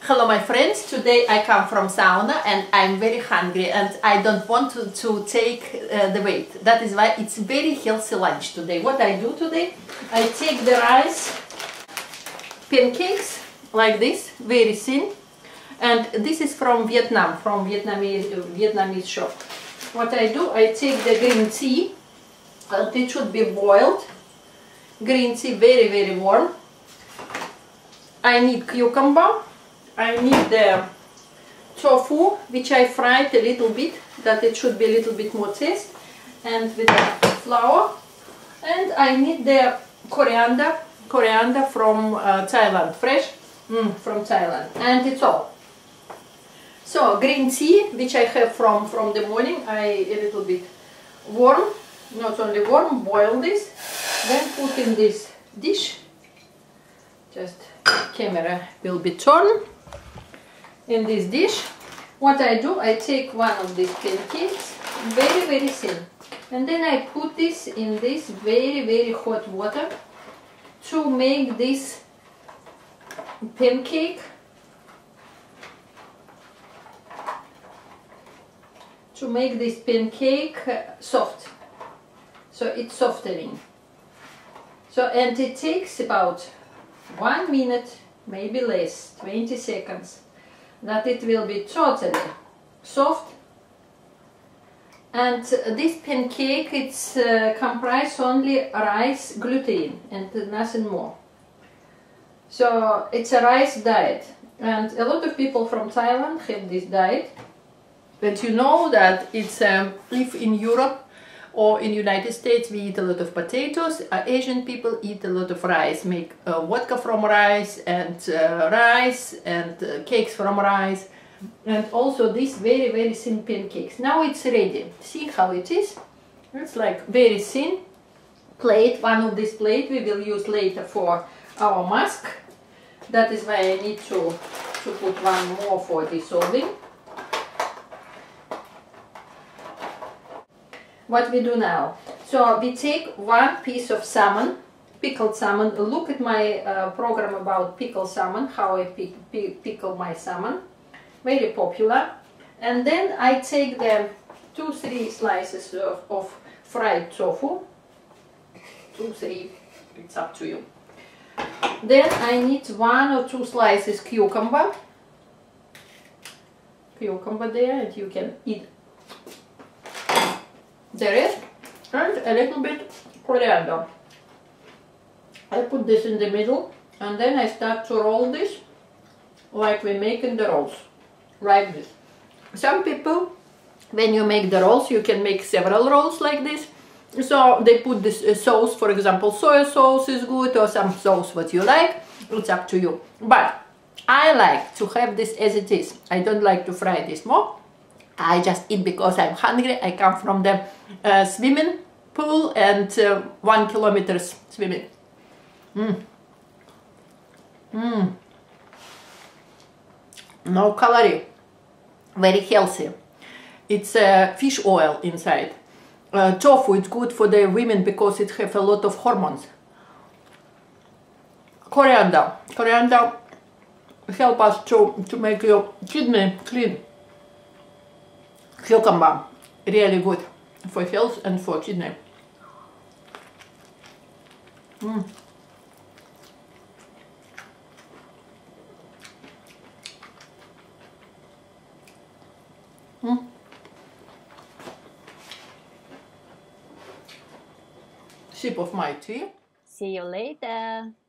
Hello my friends, today I come from sauna and I'm very hungry and I don't want to take the weight. That is why it's very healthy lunch today. What I do today, I take the rice, pancakes like this, very thin, and this is from Vietnam, from Vietnamese shop. What I do, I take the green tea, and it should be boiled, green tea very warm. I need cucumber. I need the tofu, which I fried a little bit, that it should be a little bit more taste, and with the flour. And I need the coriander from Thailand, fresh from Thailand, and it's all. So green tea, which I have from the morning, a little bit warm, not only warm, boil this, then put in this dish. Just camera will be turned. In this dish, what I do, I take one of these pancakes, very thin, and then I put this in this very hot water to make this pancake soft. So it's softening. So, and it takes about 1 minute, maybe less, 20 seconds. That it will be totally soft, and this pancake, it's comprised only rice, gluten and nothing more. So it's a rice diet, and a lot of people from Thailand have this diet. But you know that it's if in Europe or in United States we eat a lot of potatoes, Asian people eat a lot of rice, make vodka from rice and cakes from rice, and also these very thin pancakes. Now it's ready. See how it is? It's like very thin plate. One of this plate we will use later for our mask. That is why I need to put one more for dissolving. What we do now, so we take one piece of salmon, pickled salmon. Look at my program about pickled salmon, how I pickle my salmon, very popular. And then I take the 2-3 slices of fried tofu, 2-3, it's up to you. Then I need 1 or 2 slices cucumber there, and you can eat the rest, and a little bit coriander. I put this in the middle, and then I start to roll this like we make in the rolls, like this. Some people, when you make the rolls, you can make several rolls like this. So they put this sauce, for example, soy sauce is good, or some sauce what you like. It's up to you. But I like to have this as it is. I don't like to fry this more. I just eat because I'm hungry. I come from the swimming pool and 1 kilometer swimming. No calorie, very healthy. It's fish oil inside. Tofu, it's good for the women because it has a lot of hormones. Coriander help us to make your kidney clean. Cucumber, really good for health and for kidney. Sip of my tea. See you later.